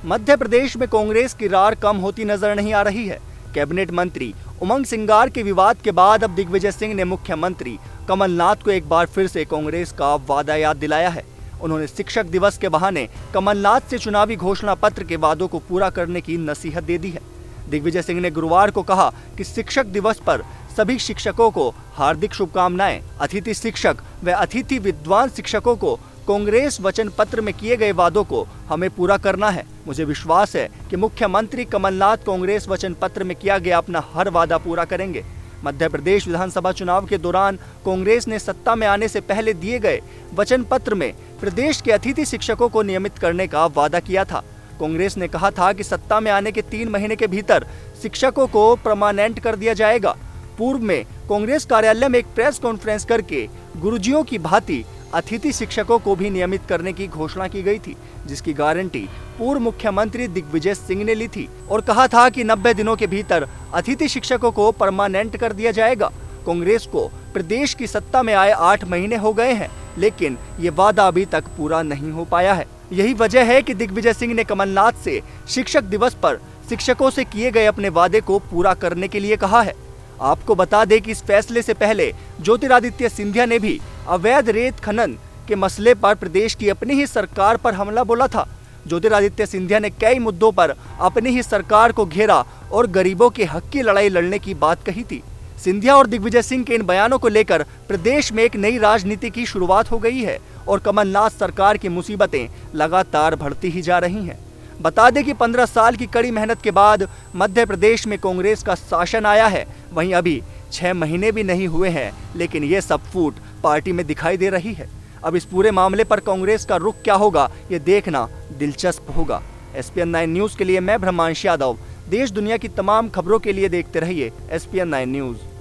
मध्य प्रदेश में कांग्रेस की रार कम होती नजर नहीं आ रही है। कैबिनेट मंत्री उमंग सिंगार के विवाद के बाद अब दिग्विजय सिंह ने मुख्यमंत्री कमलनाथ को एक बार फिर से कांग्रेस का वादा याद दिलाया है। उन्होंने शिक्षक दिवस के बहाने कमलनाथ से चुनावी घोषणा पत्र के वादों को पूरा करने की नसीहत दे दी है। दिग्विजय सिंह ने गुरुवार को कहा कि शिक्षक दिवस पर सभी शिक्षकों को हार्दिक शुभकामनाएं। अतिथि शिक्षक व अतिथि विद्वान शिक्षकों को कांग्रेस वचन पत्र में किए गए वादों को हमें पूरा करना है। मुझे विश्वास है कि मुख्यमंत्री कमलनाथ कांग्रेस वचन पत्र में किया गया अपना हर वादा पूरा करेंगे। मध्य प्रदेश विधानसभा चुनाव के दौरान कांग्रेस ने सत्ता में आने से पहले दिए गए वचन पत्र में प्रदेश के अतिथि शिक्षकों को नियमित करने का वादा किया था। कांग्रेस ने कहा था कि सत्ता में आने के 3 महीने के भीतर शिक्षकों को परमानेंट कर दिया जाएगा। पूर्व में कांग्रेस कार्यालय में एक प्रेस कॉन्फ्रेंस करके गुरुजियों की भांति अतिथि शिक्षकों को भी नियमित करने की घोषणा की गई थी, जिसकी गारंटी पूर्व मुख्यमंत्री दिग्विजय सिंह ने ली थी और कहा था कि 90 दिनों के भीतर अतिथि शिक्षकों को परमानेंट कर दिया जाएगा। कांग्रेस को प्रदेश की सत्ता में आए 8 महीने हो गए हैं, लेकिन ये वादा अभी तक पूरा नहीं हो पाया है। यही वजह है कि दिग्विजय सिंह ने कमलनाथ से शिक्षक दिवस पर शिक्षकों से किए गए अपने वादे को पूरा करने के लिए कहा है। आपको बता दें कि इस फैसले से पहले ज्योतिरादित्य सिंधिया ने भी अवैध रेत खनन के मसले पर प्रदेश की अपनी ही सरकार पर हमला बोला था। ज्योतिरादित्य सिंधिया ने कई मुद्दों पर अपनी ही सरकार को घेरा और गरीबों के हक की लड़ाई लड़ने की बात कही थी। सिंधिया और दिग्विजय सिंह के इन बयानों को लेकर प्रदेश में एक नई राजनीति की शुरुआत हो गई है और कमलनाथ सरकार की मुसीबतें लगातार बढ़ती ही जा रही हैं। बता दें कि 15 साल की कड़ी मेहनत के बाद मध्य प्रदेश में कांग्रेस का शासन आया है। वहीं अभी 6 महीने भी नहीं हुए हैं, लेकिन ये सब फूट पार्टी में दिखाई दे रही है। अब इस पूरे मामले पर कांग्रेस का रुख क्या होगा, ये देखना दिलचस्प होगा। SPN9 न्यूज के लिए मैं ब्रह्मांश यादव। देश दुनिया की तमाम खबरों के लिए देखते रहिए SPN9 न्यूज।